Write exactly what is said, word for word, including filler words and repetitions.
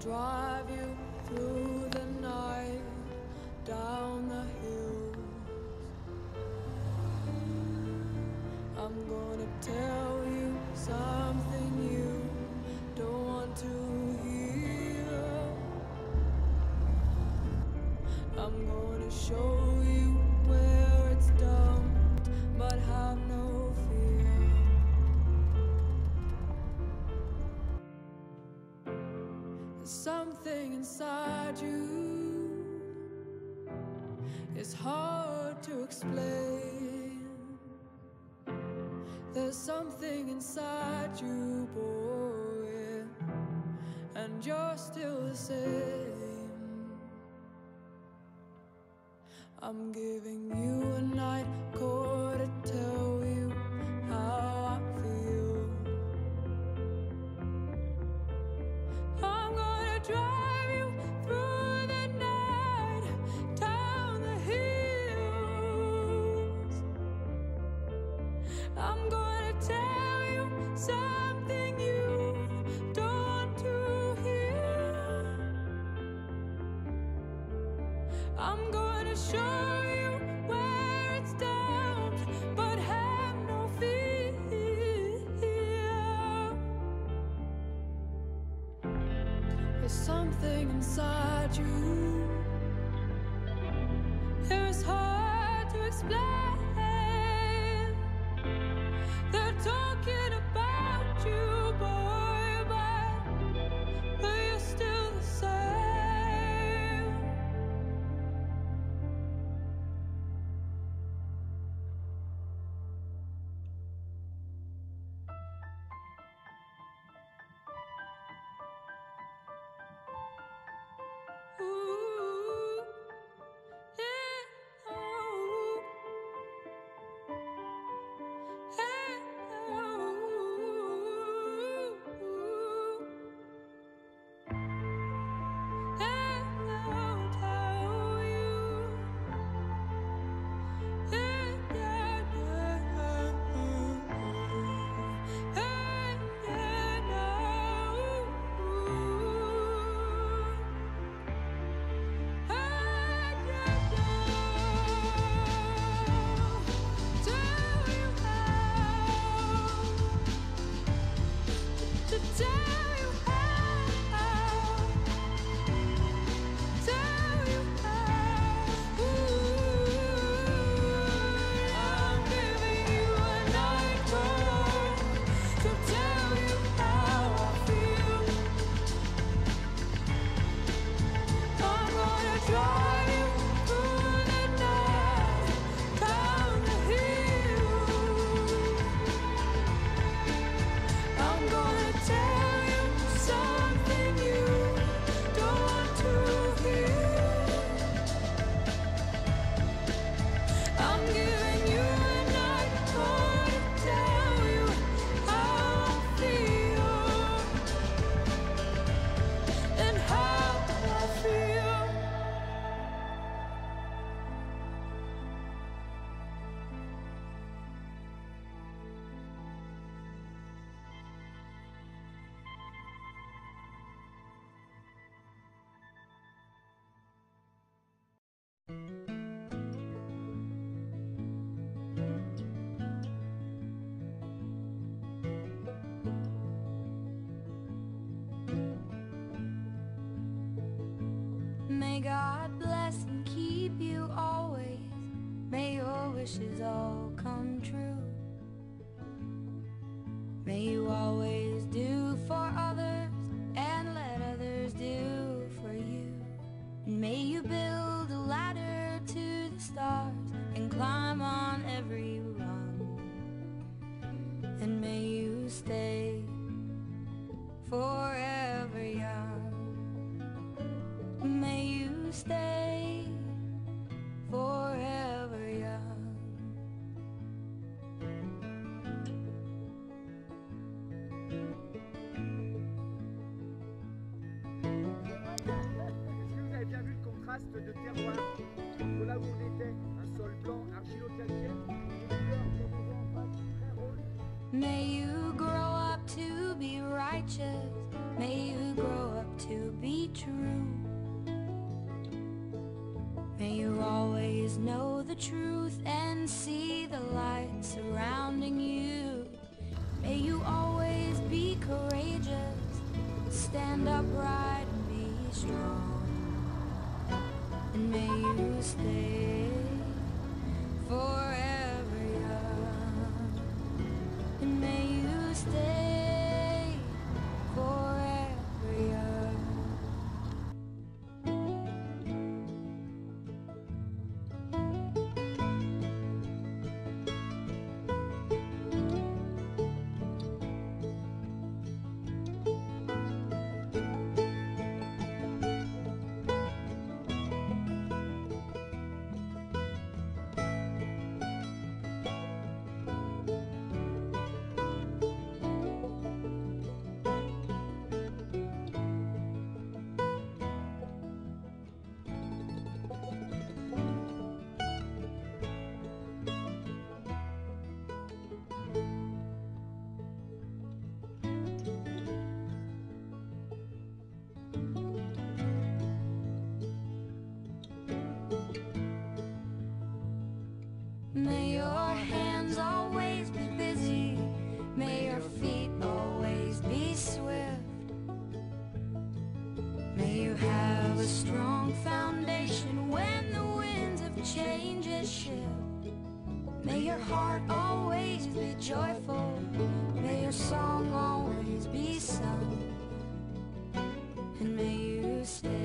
drive you through the night, down the hills. I'm gonna tell you something you don't want to hear. I'm gonna show you where it's dumped, but have no fear. There's something inside you, it's hard to explain. There's something inside you, boy, and you're still the same. I'm giving you a night call to tell you how I feel. I'm gonna drive you through the night, down the hills. I'm gonna tell you something you don't want to hear. I'm gonna show you where it's down, but have no fear. There's something inside you, it's hard to explain. They're talking about you, boy, but, but you're still the same. Ooh, yeah, ooh, hey, ooh, hey, I'll tell you, yeah, yeah, yeah, hey, yeah, no, hey, yeah, no, tell you how, to tell you how, tell you how. Ooh, I'm giving you a night call to tell you how I feel. I'm gonna drive you through the night, down the hill. I'm gonna tell you something you don't want to hear. I'm giving you a night call to tell you how I feel, and how I feel. May God bless and keep you always. May your wishes all come true. May you always do for others and let others do for you. And may you build a ladder to the stars and climb on every rung. And may you stay forever young. May you stay forever young. Est-ce que vous avez bien vu le contraste de terroir entre là où on était, un sol blanc argilo-calcaire, et une fleur qui est en face, très rose. May you grow up to be righteous. May you grow up to be true. May you always know the truth and see the light surrounding you. May you always be courageous, stand upright and be strong. And may you stay forever young. And may you stay forever young. May your hands always be busy, may your feet always be swift. May you have a strong foundation when the winds of changes shift. May your heart always be joyful, may your song always be sung, and may you stay